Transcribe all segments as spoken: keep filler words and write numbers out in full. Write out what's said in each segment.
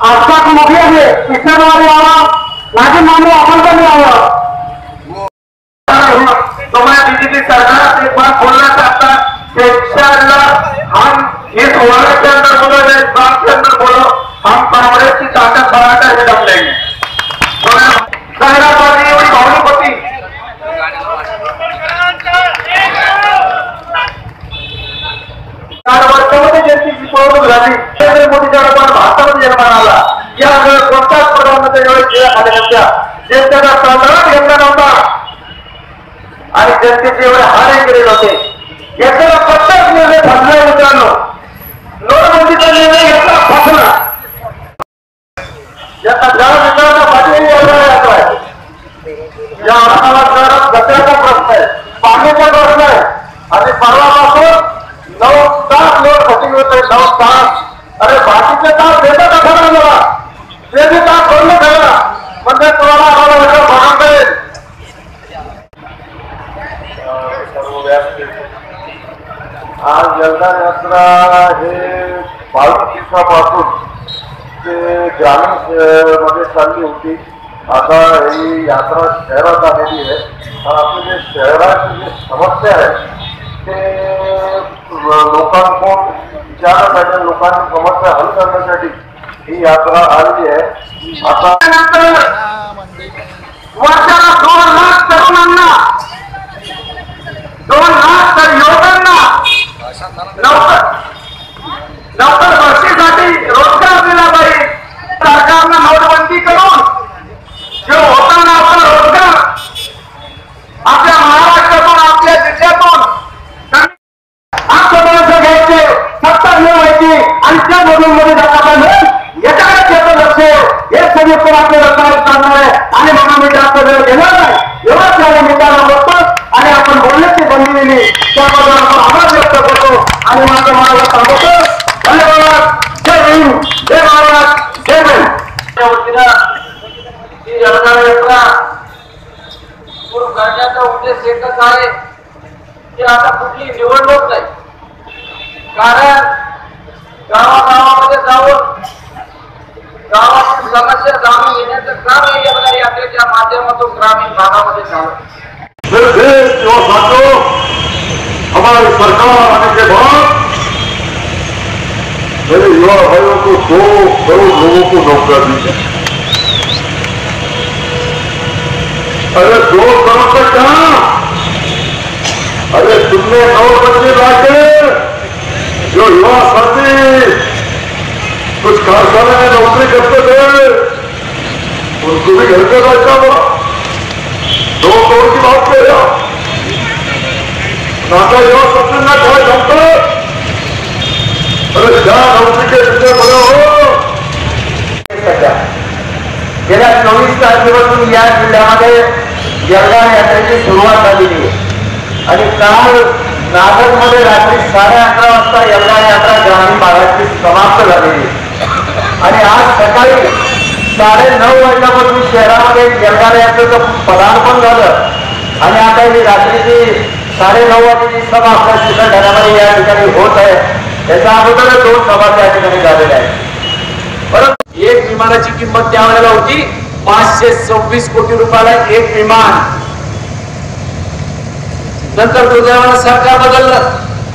आसपास मोठी आहे किशनवाडी यावं माझे मानव आपण पण यावं तो मैं बीजेपी सरकार से एक बात बोलना चाहता कि इंशाअल्लाह हम इस वार्ड के अंदर बोलो या इस बात के अंदर बोलो हम कांग्रेस की ताकत बढ़ाकर ही दम लेंगे। सहराबादी और भावनुपति चार वर्षामध्ये ज्यांची निवडणूक झाली नरेंद्र मोदीच्या रूपात भारतामध्ये निर्माण आला या कोणत्याच प्रधानमंत्री जिल्हा कार्यकर्त्या जनतेचा साधारण घेतला नव्हता आणि जनतेचे एवढे हारे केलेले होते याचा प्रत्येक निर्णय फसला मित्रांनो नोटबंदीचा निर्णय घेतला फसला याचा ज्या मित्रांना पाठीही यायला आहे या औरंगाबाद शहरात गटराचा प्रश्न आहे पाण्याचा प्रश्न आहे आणि परवापासून नऊ तास लोक फटिंग होत आहे नऊ तास अरे बाकीचे तास देतात खरा मला ते बी तास सोडलं खरं म्हणजे तुम्हाला आम्हाला वेगळं भाग मिळेल आज जलदार यात्रा हे बावीस दिवसापासून ते ग्रामीण मध्ये चालली होती आता ही यात्रा शहरात आलेली आहे आपली जे शहराची जी समस्या आहे ते लोकांकडून विचारण्यासाठी लोकांची समस्या हल करण्यासाठी ही यात्रा आलेली आहे आता वर्षाला दोन लाख तरुणांना दोन लाख तर युवकांना नोकर नोकर भरतीसाठी रोजगार दिला पाहिजे सरकारनं नोटबंदी करून जो होता ना आपला रोजगार आपल्या महाराष्ट्रातून आपल्या जिल्ह्यातून आत्मनिर्भर घ्यायचे सत्ता मिळवायची आणि त्या मधून जाता पाहिजे याच्याकडे त्याचं लक्ष हे सगळे आपले रस्त्यावर चालणार आहे आणि म्हणून मी जास्त वेळ घेणार नाही एवढंच या निमित्तानं बघतो आणि आपण बोलण्याची बंदी दिली त्याबद्दल आपण आभार व्यक्त करतो आणि माझं मला सांगतो धन्यवाद जय हिंद जय महाराज जय भीम या वतीनं ही जलदार यात्रा सुरू करण्याचा उद्देश एकच आहे की आता कुठली निवडणूक नाही कारण गावागावामध्ये जाऊन गावातील समस्या जाणून घेण्याचं काम हे जलदार यात्रेच्या माध्यमातून ग्रामीण भागामध्ये चालू मेरे देश और साथियों हमारी सरकार आने के बाद मेरे युवा भाइयों को दो करोड़ लोगों को नौकरी दी है। अरे दो करोड़ तक कहा अरे तुमने नौकरी लाके जो युवा साथी कुछ कारखाने में नौकरी करते थे उनको भी घर पे बैठा हुआ दो करोड़ की बात कर रहा नाता युवा सबसे ना क्या जमता अरे क्या नौकरी के जितने बड़े हो गेल्या चोवीस तारखेपासून या जिल्ह्यामध्ये जलदार यात्रेची सुरुवात झालेली आहे आणि काल नागरमध्ये रात्री साडे अकरा वाजता जलदार यात्रा ग्रामीण भागाची समाप्त झालेली आणि आज सकाळी साडे नऊ वाजल्यापासून शहरामध्ये जलदार यात्रेचं पदार्पण झालं आणि आता ही रात्रीची साडे नऊ वाजेची सभा आपल्या चिकन ठाण्यामध्ये या ठिकाणी होत आहे याच्या अगोदर दोन सभा त्या ठिकाणी झालेल्या आहेत परंतु एक विमानाची किंमत त्यावेळेला होती पाचशे सव्वीस कोटी रुपयाला एक विमान नंतर दुर्दैवानं सरकार बदललं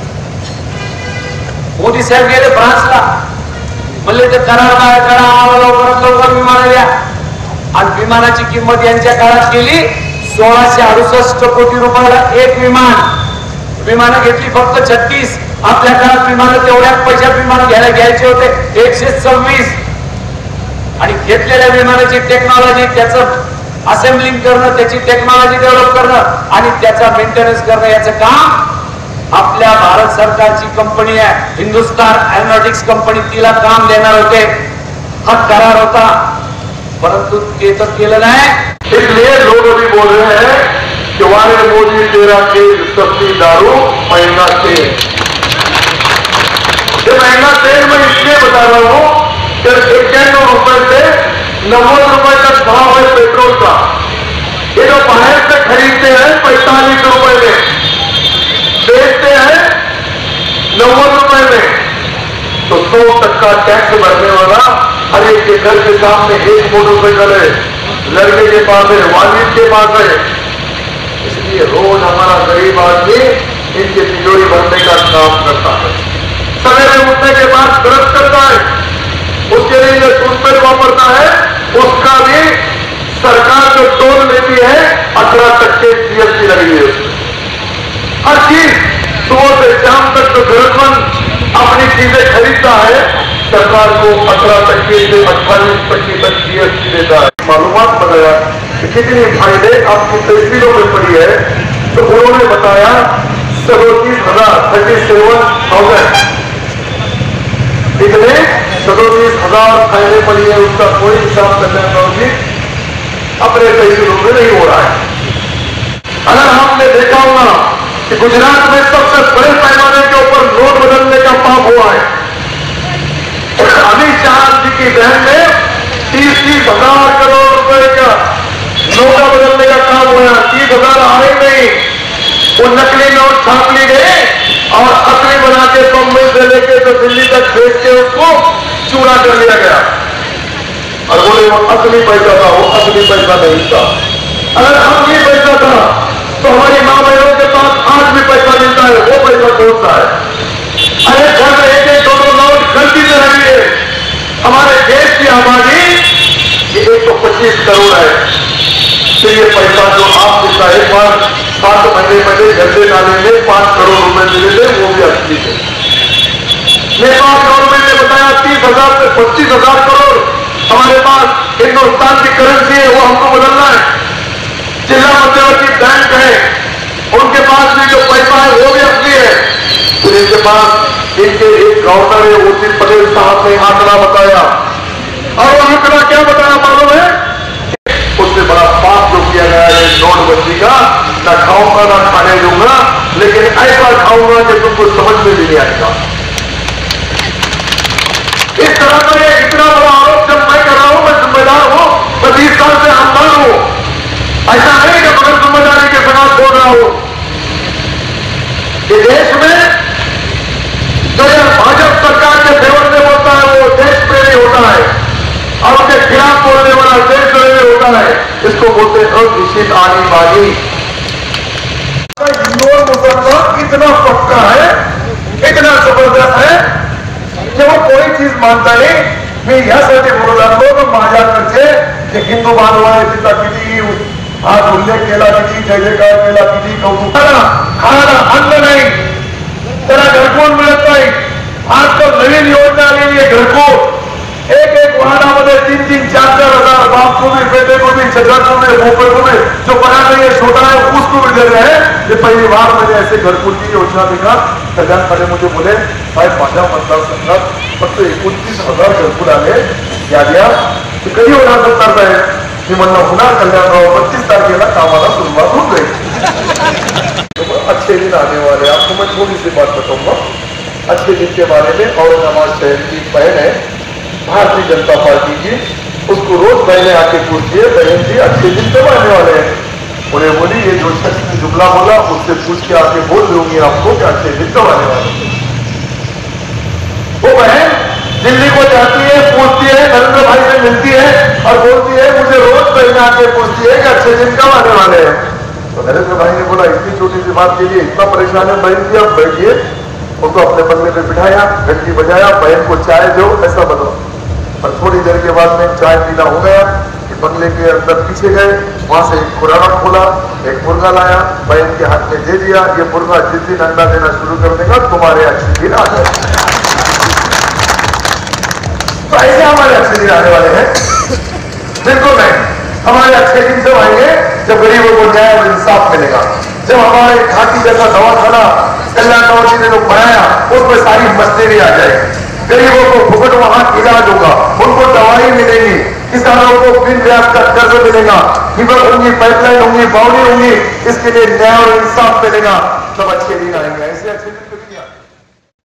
मोदी साहेब गेले फ्रान्सला म्हणले ते करार बाहेर करा आम्हाला लवकरात लवकर विमान द्या आणि विमानाची किंमत यांच्या काळात गेली सोळाशे अडुसष्ट कोटी रुपयाला एक विमान विमानं घेतली फक्त छत्तीस आपल्या काळात विमानं तेवढ्याच पैशात विमान घ्यायला घ्यायचे होते एकशे सव्वीस आणि घेतलेल्या विमानाची टेक्नॉलॉजी त्याचं असेंब्लिंग करणं त्याची टेक्नॉलॉजी डेव्हलप करणं आणि त्याचा मेंटेनन्स करणं याचं काम आपल्या भारत सरकारची कंपनी आहे हिंदुस्तान एरोनॉटिक्स कंपनी तिला काम देणार होते हा करार होता परंतु ते तर केलं नाही इसलिए लोग अभी बोल रहे हैं कि वारे मोदी तेरा तेल सस्ती दारू महंगा तेल ये महंगा तेल मैं इसलिए बता रहा हूं कि इक्यानवे रुपए से नब्बे रुपए तक भाव है पेट्रोल का ये जो बाहर से खरीदते हैं पैंतालीस रुपए में बेचते हैं नब्बे रुपए में तो सौ टक्का टैक्स भरने वाला हर एक के घर के सामने एक मोटरसाइकिल है, लड़के के पास है, वालिद के पास है। इसलिए रोज हमारा गरीब आदमी इनकी तिजोरी भरने का काम करता है। सवेरे उठने के बाद ब्रश करता है, उसके लिए जो टूथपेस्ट वापरता है उसका भी सरकार जो टोल लेती है अठारह टक्के जीएसटी लगी है उसमें। हर चीज सुबह से शाम तक जो जरूरतमंद अपनी चीजें खरीदता है सरकार को अठारह टक्के से अट्ठाईस टक्के तक जीएसटी देता है। मालूमात बताया कि कितनी फायदे आपकी तस्वीरों में पड़ी है, तो उन्होंने बताया सदोतीस हजार थर्टी सेवन थाउजेंड इतने सदोतीस हजार फायदे पड़ी है, उसका कोई हिसाब करने अपने तस्वीरों में नहीं हो रहा है। अगर हमने देखा होगा कि गुजरात में सबसे बड़े पैमाने के ऊपर नोट बदलने का पाप हुआ है। अमित शाह जी की बहन ने तीस तीस हजार करोड़ रुपए का नोटा बदलने का काम हुआ। तीस हजार आए नहीं, वो नकली नोट छाप ली गए और असली बना के बम्बई से लेके तो दिल्ली तक भेज के उसको चूड़ा कर लिया गया और बोले वो असली पैसा था, वो असली पैसा नहीं था। अगर असली पैसा था तो हमारी माँ बहनों के पास आज भी पैसा मिलता है, वो पैसा कौन सा है? अरे घर में एक एक दो दो नोट गलती से लगी है। हमारे देश की आबादी ये एक सौ पच्चीस करोड़ है, तो ये पैसा जो आप देता है एक बार सात महीने पहले गंदे नाले में पांच करोड़ रुपए मिले थे, वो भी असली थे। नेपाल गवर्नमेंट ने बताया तीस हजार से पच्चीस हजार करोड़ हमारे पास हिंदुस्तान की करेंसी है, वो हमको बदलना है। जिला मध्यवर्ती बैंक है, उनके पास भी जो पैसा है वो भी असली है। फिर इनके पास इनके एक गवर्नर है उर्जित पटेल साहब ने आंकड़ा बताया, और वो आंकड़ा क्या बताया मालूम है? उससे बड़ा पाप जो किया गया है नोटबंदी का, ना खाऊंगा ना खाने दूंगा, लेकिन ऐसा खाऊंगा कि तुमको समझ में भी नहीं आएगा। इस तरह का ये इतना बड़ा आरोप जब मैं कर रहा हूं, मैं जिम्मेदार हूं, मैं बीस साल से अंदर हूं। ऐसा नहीं कि मगर जिम्मेदारी के बिना बोल रहा हूं। देश में जो यह भाजपा सरकार के फेवर में बोलता है वो देश प्रेमी होता है, और उसके खिलाफ बोलने वाला देश प्रेमी होता है। इसको बोलते हैं अनिश्चित आनी बानी। हिंदू और मुसलमान इतना पक्का है, इतना जबरदस्त है कि वो कोई चीज मानता नहीं। मी यासाठी बोलत असतो माझ्याकडचे जे हिंदू बांधव आहे तिचा किती हात उल्लेख केला, किती जय जयकार केला, किती कौतुक खाना अन्न नाही, त्याला घरकुल मिळत नाही। आज तो नवीन योजना आलेली आहे घरकुल, एक एक वाहनामध्ये तीन तीन चार चार हजार बाप को भी, बेटे को भी, छतर को भी, भोपे को भी, जो बड़ा नहीं है छोटा है उसको भी दे रहे हैं। ये पहली बार मैंने ऐसे घरकुल की योजना देखा। कल्याण खड़े मुझे बोले साहेब माझ्या मतदारसंघात फक्त एकोणतीस हजार घरकुल आले, क्या दिया तो कधी होणार सत्तर आहे? मी म्हणलं होणार कल्याणराव, बत्तीस तारखेला कामाला सुरुवात हो गई। तो अच्छे दिन आने वाले, आपको मैं थोड़ी सी बात बताऊंगा अच्छे दिन के बारे में। और नवाज शहर की बहन है भारतीय जनता पार्टी की, उसको रोज बहने आके पूछती है बहन जी अच्छे दिन कब आने वाले हैं? उन्हें बोली ये जो शख्स ने जुमला बोला उससे पूछ के आके बोल दूंगी आपको कि अच्छे दिन कब आने वाले। वो बहन दिल्ली को जाती है, पूछती है, नरेंद्र भाई से मिलती है और बोलती है मुझे रोज बहने आके पूछती है कि अच्छे दिन कब आने वाले हैं। तो नरेंद्र भाई ने बोला इतनी छोटी सी बात के लिए इतना परेशान है बहन जी, आप बैठिए। उनको अपने बंगले पे बिठाया, घंटी बजाया, बहन को चाय दो ऐसा बताओ। और थोड़ी देर के बाद में चाय पीना हो गया कि बंगले के अंदर पीछे गए, वहां से एक खुराना खोला, एक मुर्गा लाया, बहन के हाथ में दे दिया। ये मुर्गा जिस दिन अंडा देना शुरू कर देगा तुम्हारे अच्छे दिन आ जाए। तो ऐसे हमारे अच्छे दिन आने वाले हैं? बिल्कुल नहीं। हमारे अच्छे दिन जब आएंगे जब गरीबों को न्याय और इंसाफ मिलेगा, जब हमारे घाटी जैसा दवाखाना कल्याण जी ने जो बनाया उसमें सारी मशीनरी आ जाएगी, गरीबों को फुकट वहां इलाज होगा, उनको दवाई मिलेगी, किसानों को बिन ब्याज का कर्ज मिलेगा, रिवर होंगी, पाइपलाइन होंगी, बाउंड्री होंगी, इसके लिए न्याय और इंसाफ मिलेगा, तब अच्छे दिन आएंगे।